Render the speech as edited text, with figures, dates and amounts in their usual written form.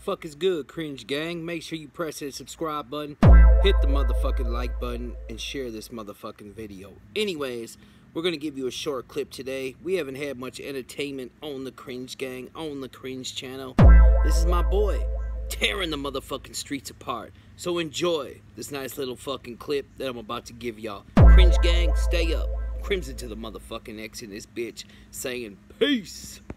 fuck is good, Cringe Gang? Make sure you press that subscribe button, hit the motherfucking like button, and share this motherfucking video. Anyways, we're gonna give you a short clip today. We haven't had much entertainment on the Cringe Gang, on the Cringe channel. This is my boy, tearing the motherfucking streets apart. So enjoy this nice little fucking clip that I'm about to give y'all. Cringe Gang, stay up. Krimzon to the motherfucking X in this bitch, saying peace.